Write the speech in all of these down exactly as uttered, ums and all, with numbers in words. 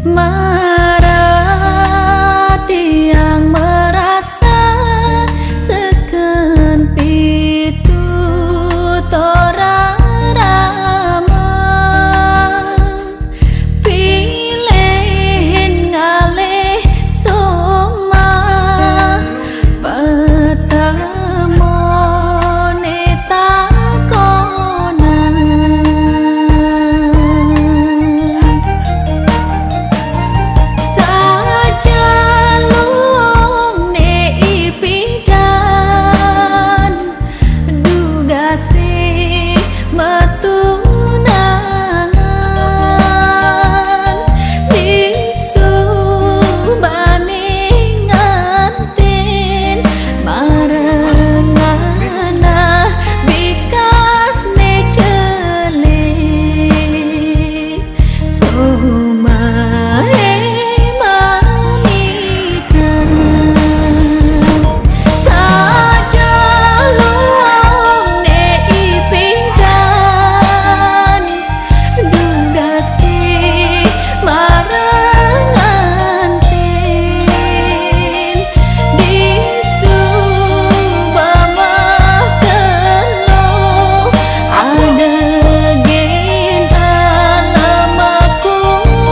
Marati yang merasa seken pitu torarama pilihin ngalih soma petemo neta konan sajalung ne ipidan dugasi metunangan bisu bani ngantin marengana bikas ne celik somae manita sajalung ne ipingkan dugasi marangantin disu bamah telo ada gen alamaku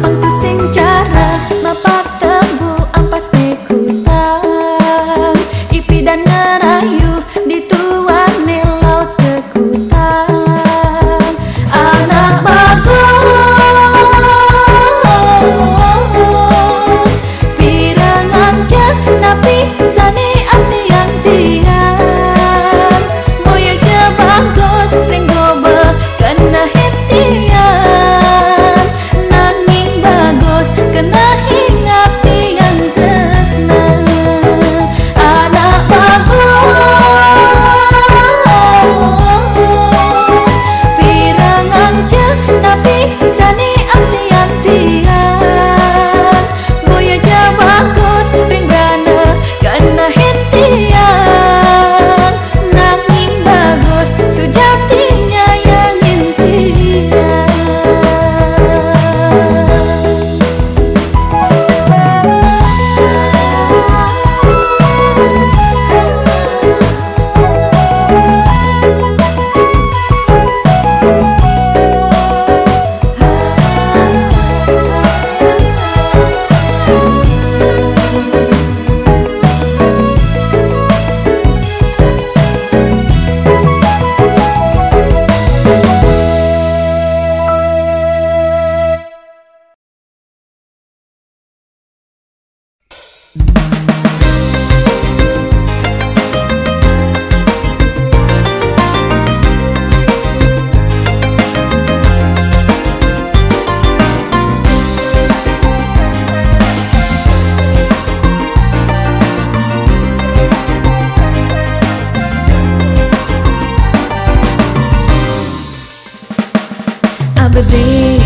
Abdi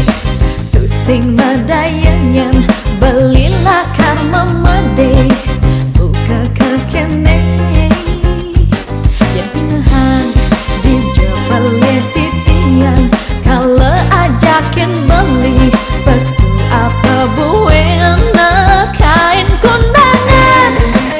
tu sing medayangan belilah karma mede buka kekene yang pinahan di jebale titian kalau ajakin beli pesu apa buena kain kundangan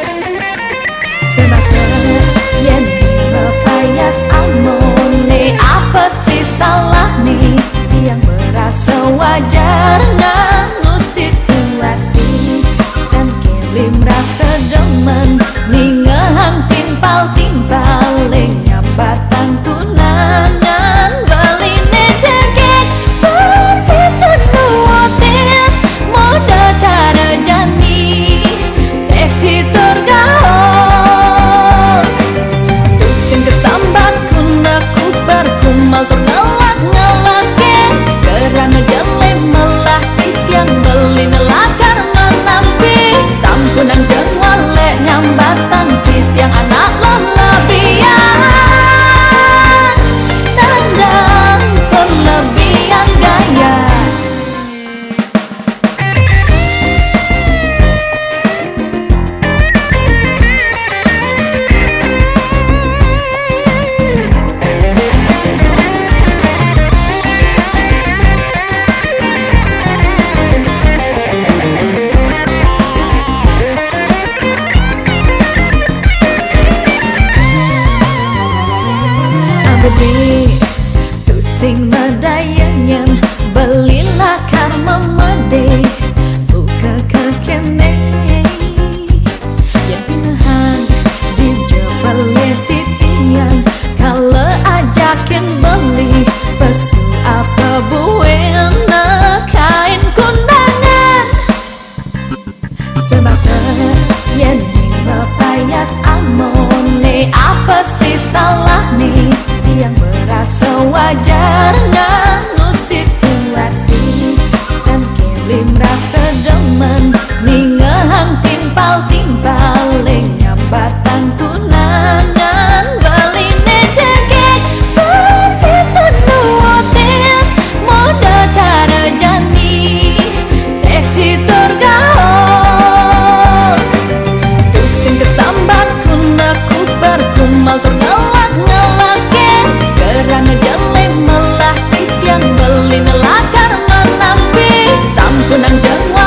sebab yang payas amone apa sih salah nih yang merasa wajar nganut situasi dan kirim rasa demen ningahan timpal-timpal nyambatan tunangan beline jegek perpisan nuotin modal cara jani seksi tergaul tusing kesambat kunaku berkumal terngelak ngelakin kerana jele melah yang beli nelakar menampi sampunan jeng wale nyambatan tit yang anak lon lebihan tandang perlebihan gaya tu sing medayangan belilah karma mede buka kekene yang pinahan di jebale titian kalau ajakin beli pesu apa buena kain kundangan sebab yang payas amone apa sih salah nih yang merasa wajar nganut situasi dan kirim rasa demen ningahan timpal-timpal nyambatan tunangan beline jegek perpisan nuotin modal cara jani seksi tergaul tusing kesambat kunaku berkumal terngelak ngelakin kerana jele melah yang beli nelakar menampi sampunan jeng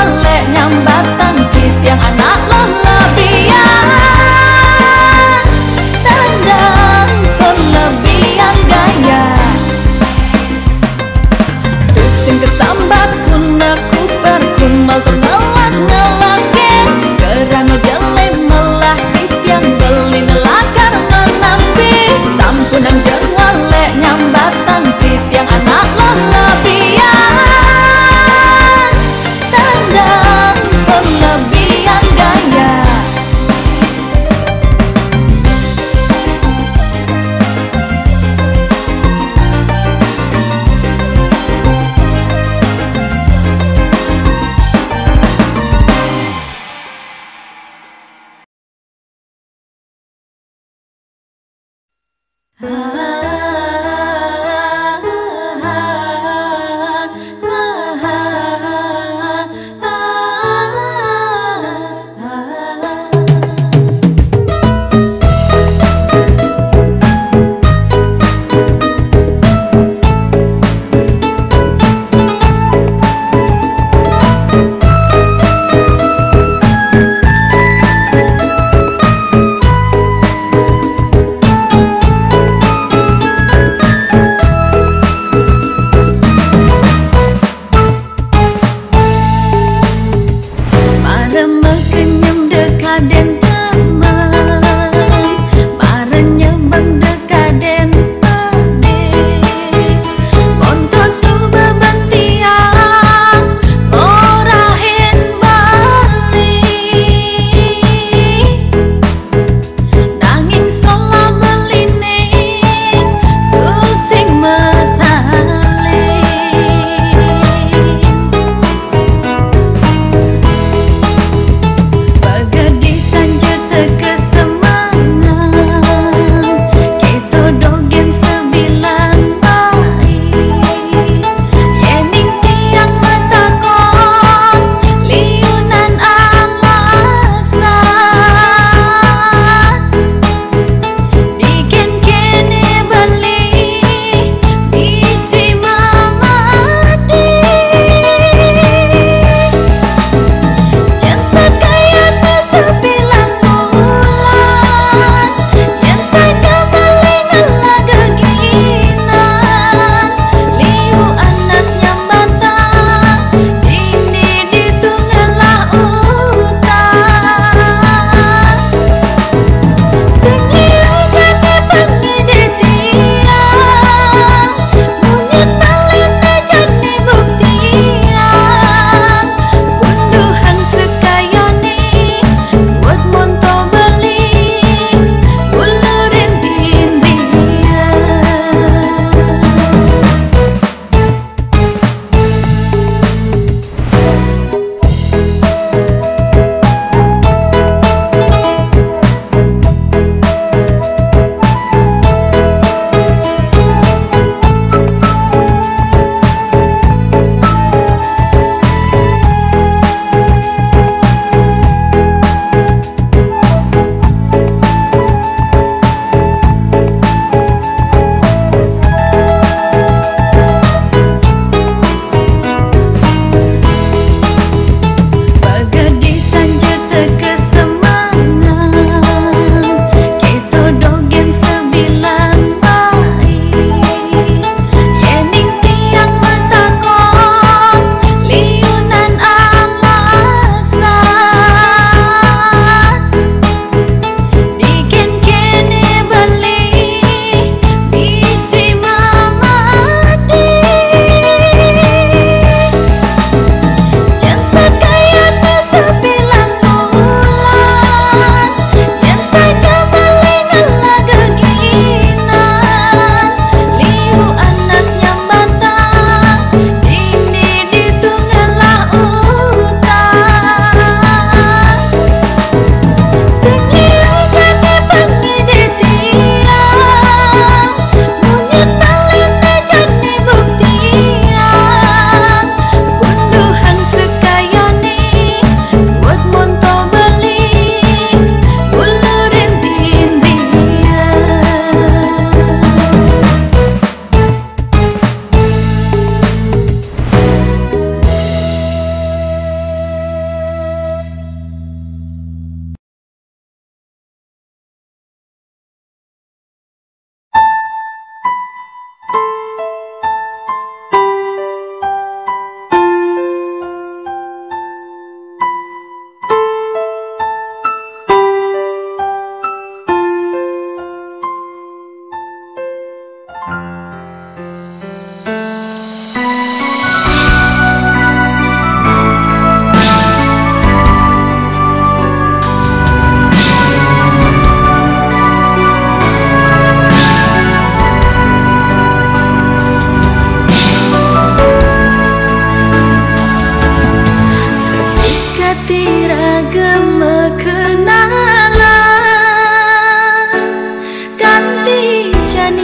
Kenalan ganti jani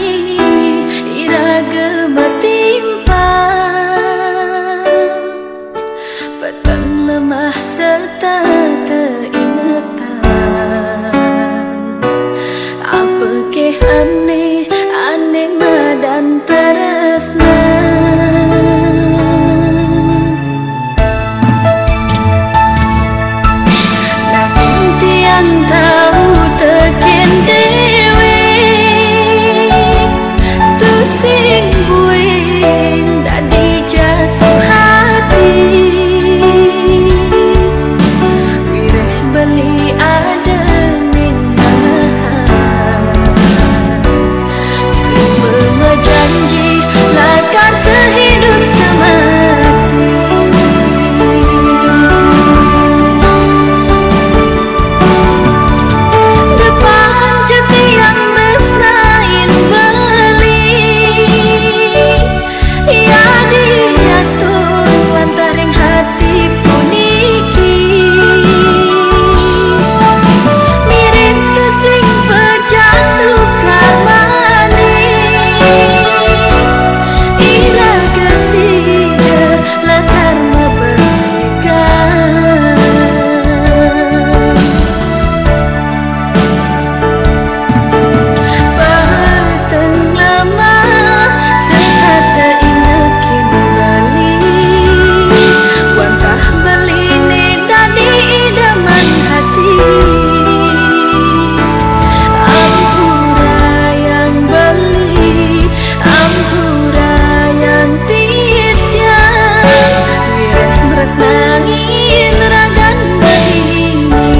Sumpah serta ingatan apa ke aneh aneh madan teresna namun tiang tahu tekin dewe tu sing buing dadi jatuh hati wireh beli ada ning semua janji lakar sehidup semati depan jati yang resnain beli ya diastur lantaring hati puniki mirip tu sing pejatuh karmani ira kesija lakar membersihkan peteng lemah serta teringat kembali wantah beli ne dadi idaman hati ampura yang beli ampura yang titian wireh tresnangin ragan beringin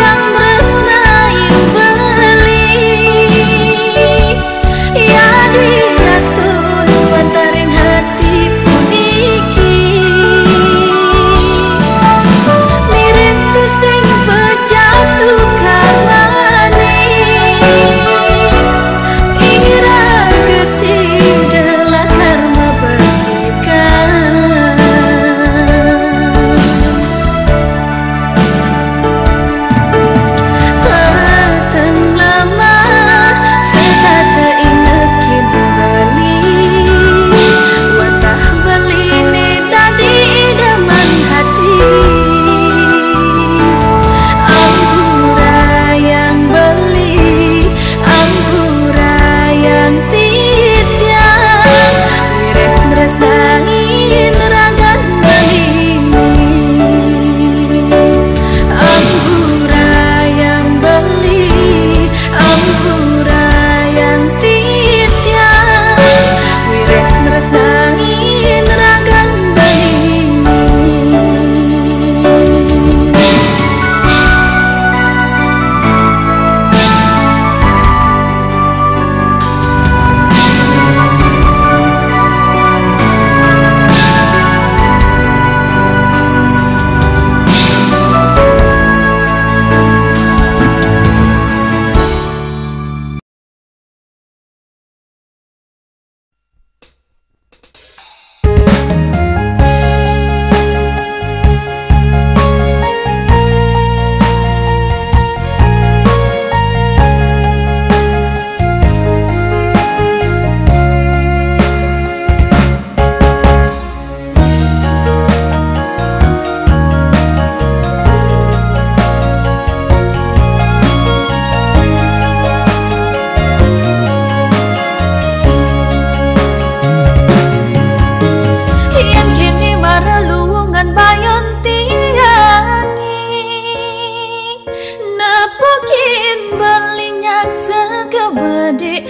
ya di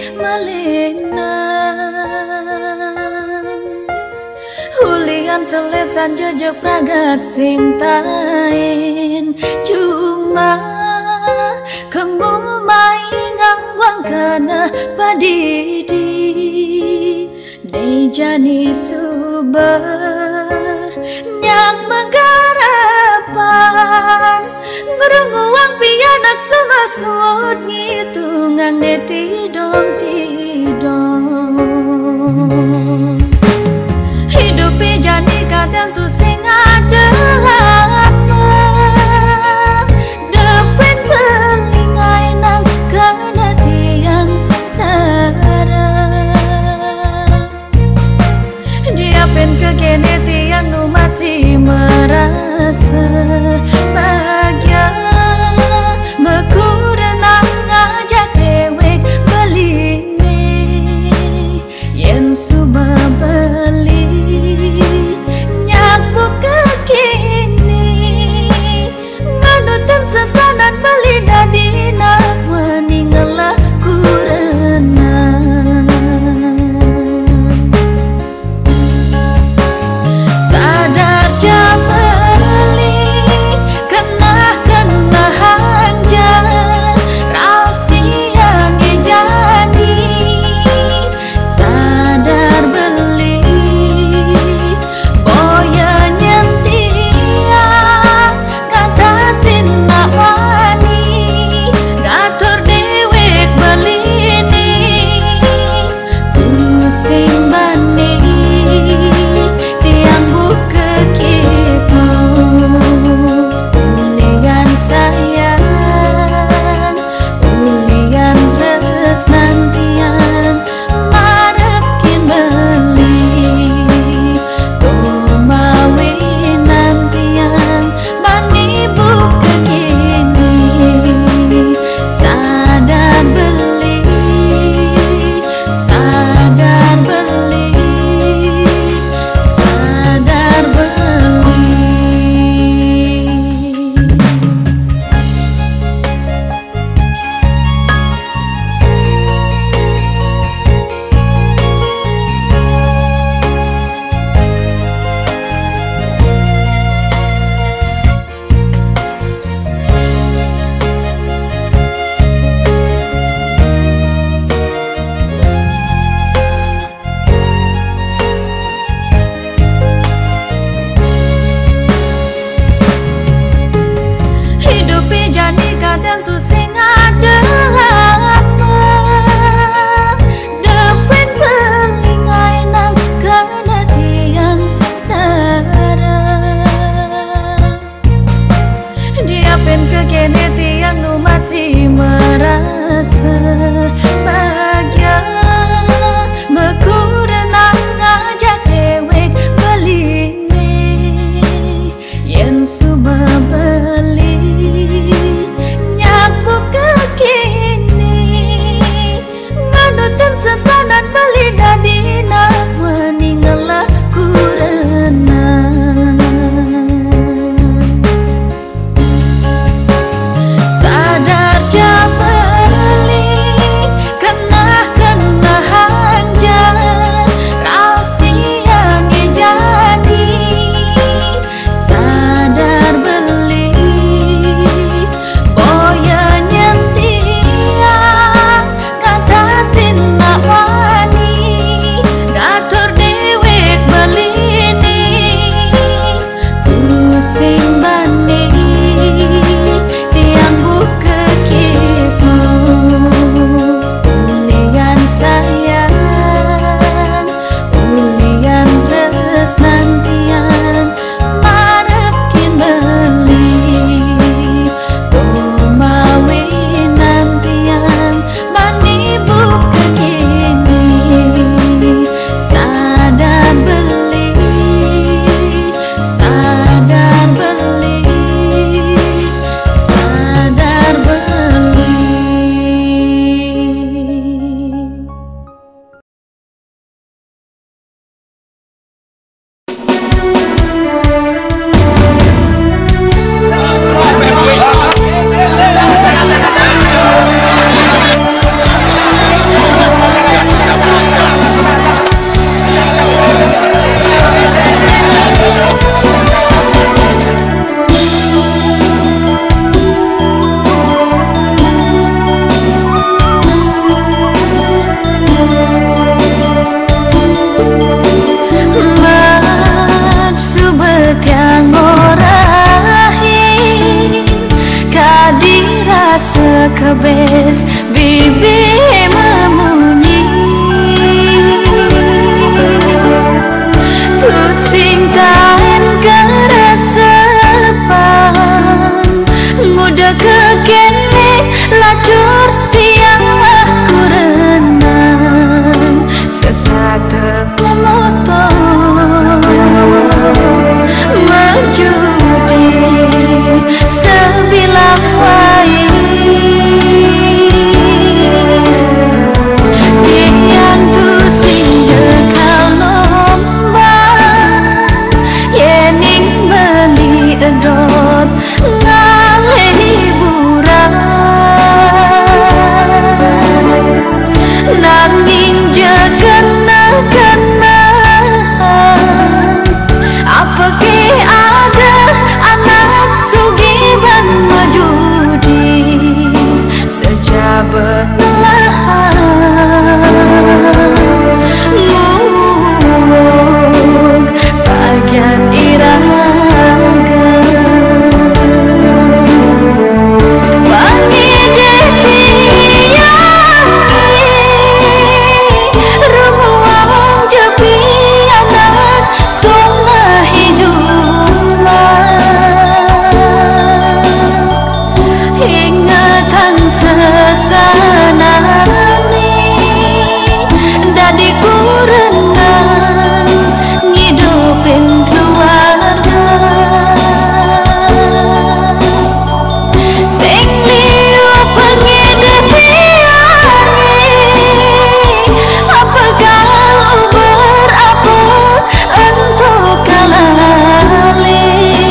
malinan Hulian selesan jejak pragat sing tain cuma kamu maingang wang kana padidi Dejani subah nyak menggarapan ngerunguang pianak semasut ngitungan netidong tidong hidup jani kadang tu sing ada apa dapet belingai nang kana tiang sengsara dia pen kekene tiang nu masih merasa bahagia mekurenang ngajak dewek belingi yen suba beli nyapu kekini nganutan sesanan beli dadina meninggalah kurenang sadar jam beli habis bibi memunyi tu singkain keresepan nguda kekene lajur tiang aku renang sekata memotong menjudi sebilang wae tiang tu sing jekal nombang yening beli edot ngale hiburan nanging jekena-kena apa ke ada anak sugiban majudi sejabat lahan nguk bagian iraga wangi detiang rumuang jepi anak sumah ingatan sesanani dadi ku renang ngidupin keluarga sing liu pengen tiangi apa kau berapa untuk kalali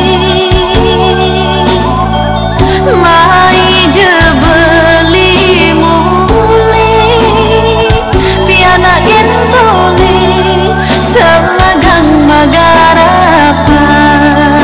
mai je beli muli piana gentoli selagang magarapan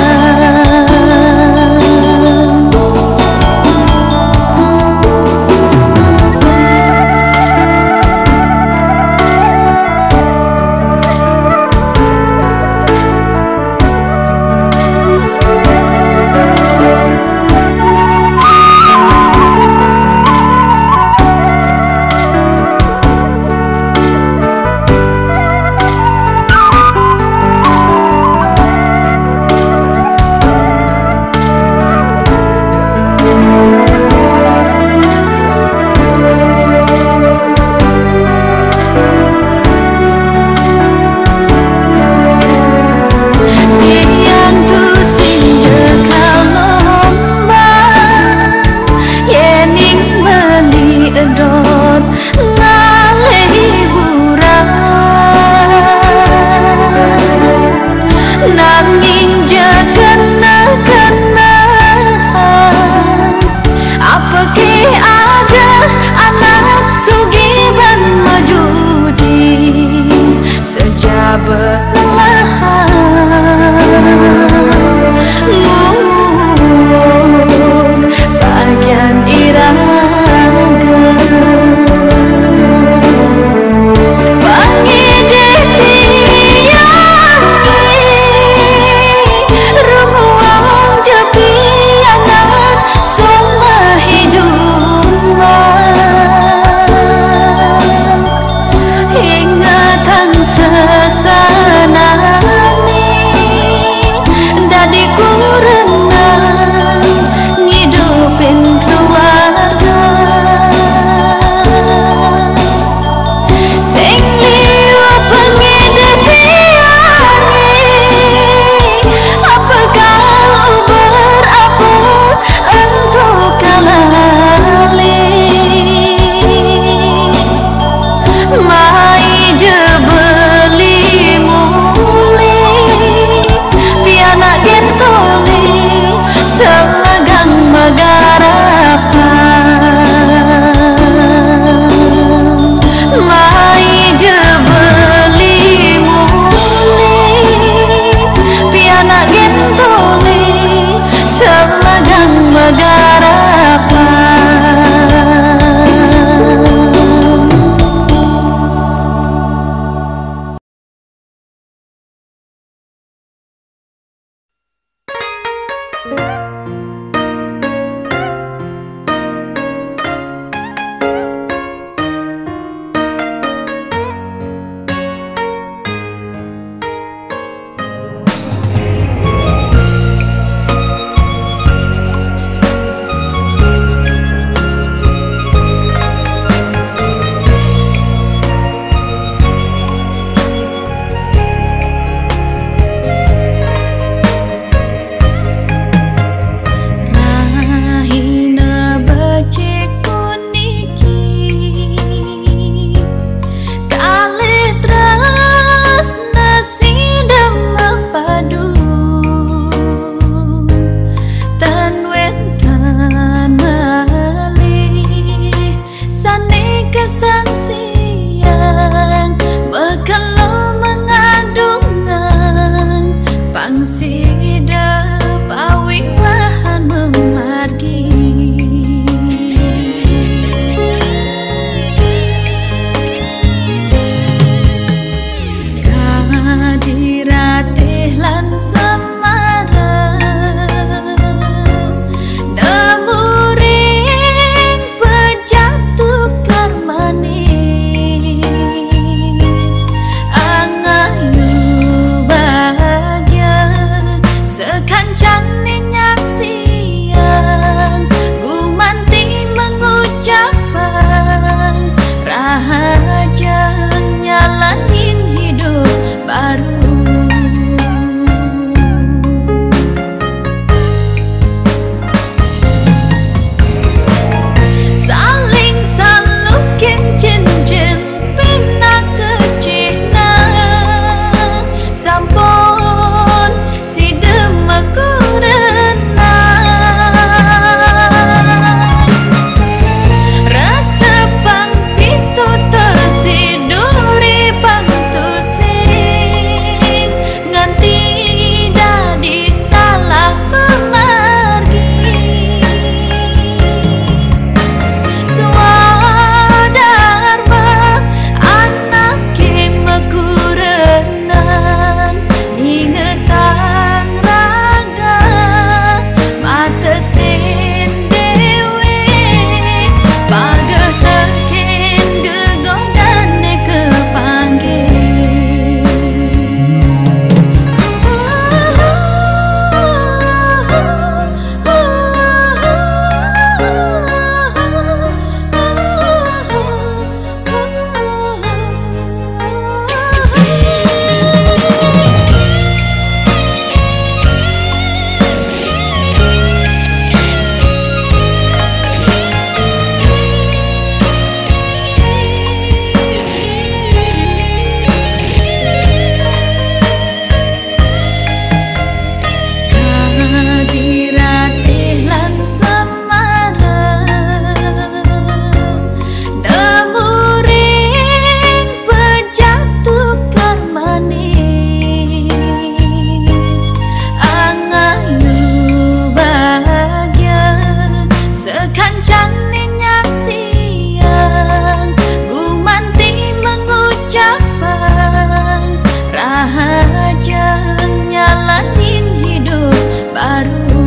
baru.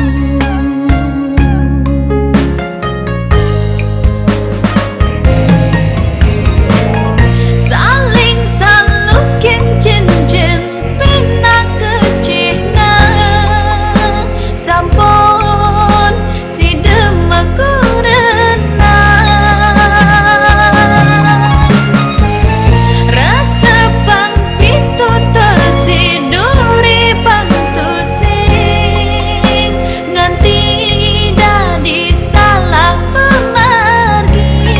Saling salukin cincin pinang kecina sampun si demaku renang rasa bang pintu tersiduri bantu sing nganti dadi salah pemargi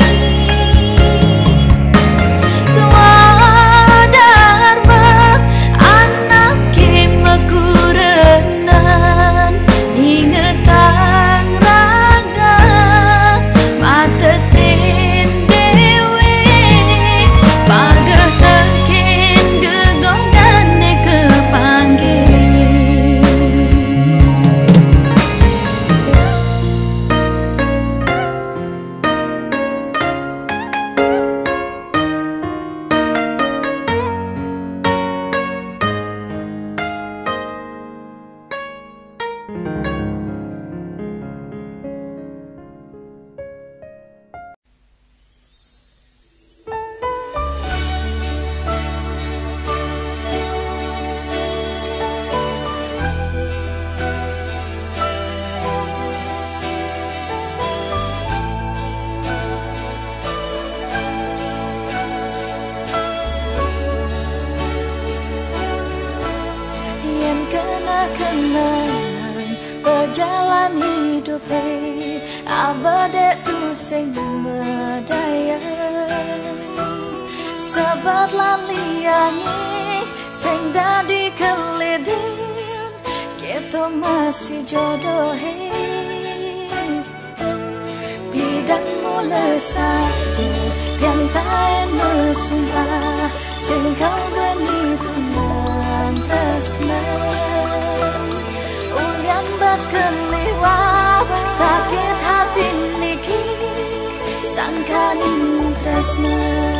swadharma anake makurenan ingetan raga mata sen dewe pagahaken gegondane kepanggil. Yang kena-kenangan berjalan hidup abade tu sing medaya sebab laliangi sing dadi kelidin kita masih jodoh bidang mulai saja yang tak mesumpah sing kau berani tunang tresna ulian bas keliwat sakit hati niki sangkaning tresna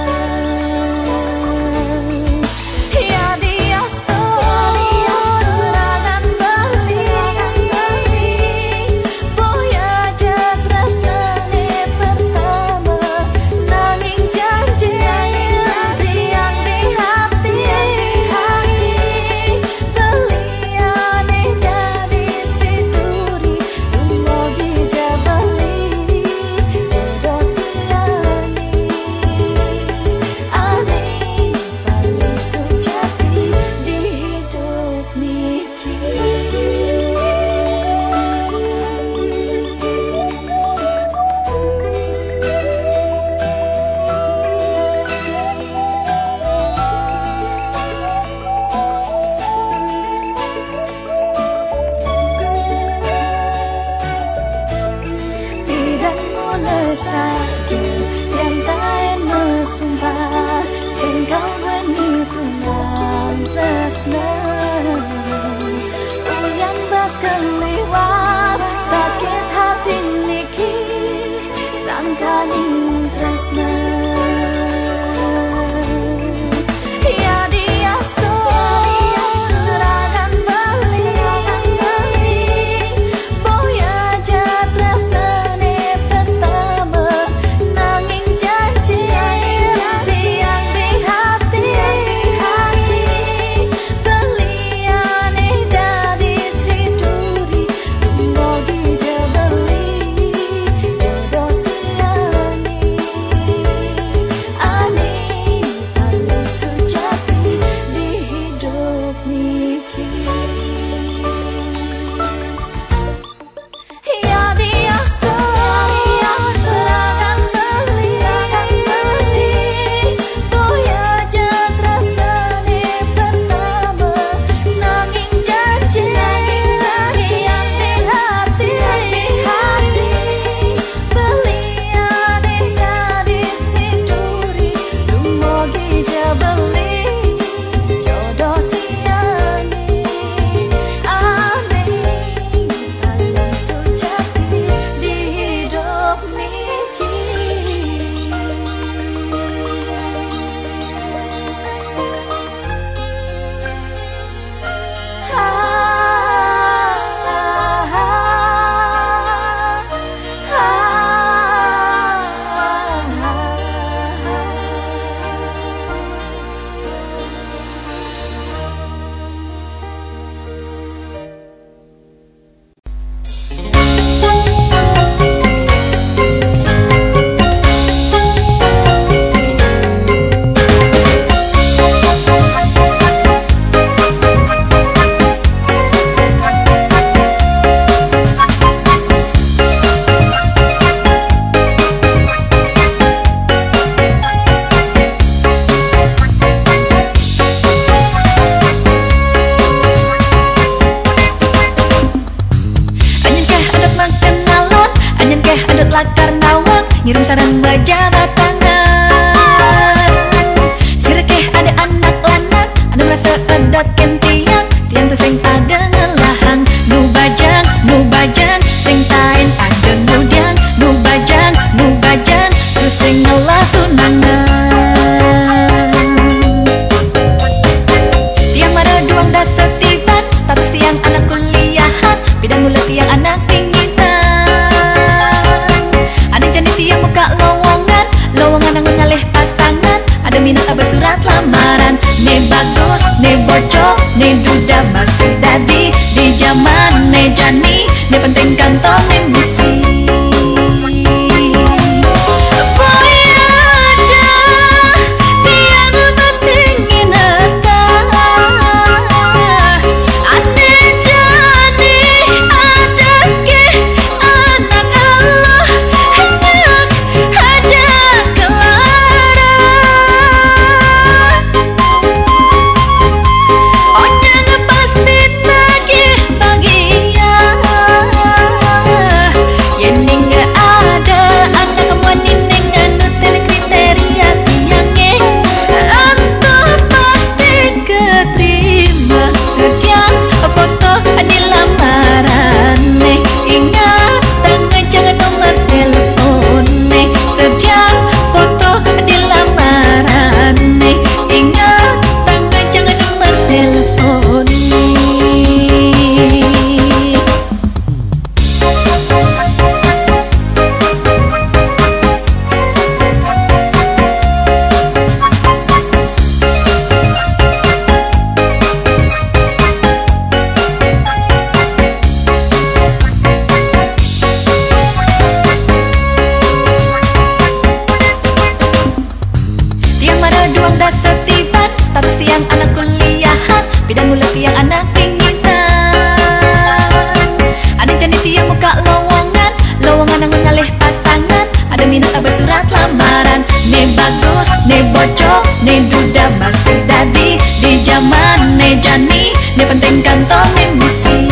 ya diasto serangan bali boya aja tresnane pertama nanging janji tiang di hati beliane dari siduri tunggu di jabali jodoh tiani ngirim sarang bajabat tangan. Sirekeh ada anak lanak, anu merasa edot ken tiang, tiang tu sing ada ngelahang. Nu bajang, nu bajang, sing tain ada nudiang. Nu bajang, nu bajang, tu sing ngelah tunangan. Tiang mara duang dah setiban, status tiang anak kuliahan, bidang mulut tiang anak pingitan. Ada jani tiang muka lowongan, lowongan yang mengalih pasangan, ada minat abah surat lamaran. Ne bagus, ne bocok, ne duda masih dadi, di zaman ne jani, ne penting kantong ne misi. Setiban, status tiang anak kuliahan, bidang mulut tiang anak pingitan. Ada jani tiang muka lowongan, lowongan yang mengalih pasangan, ada minat abah surat lamaran. Ne bagus, ne bocok, ne duda masih dadi, di zaman ne jani, ne penting kantong ne misi.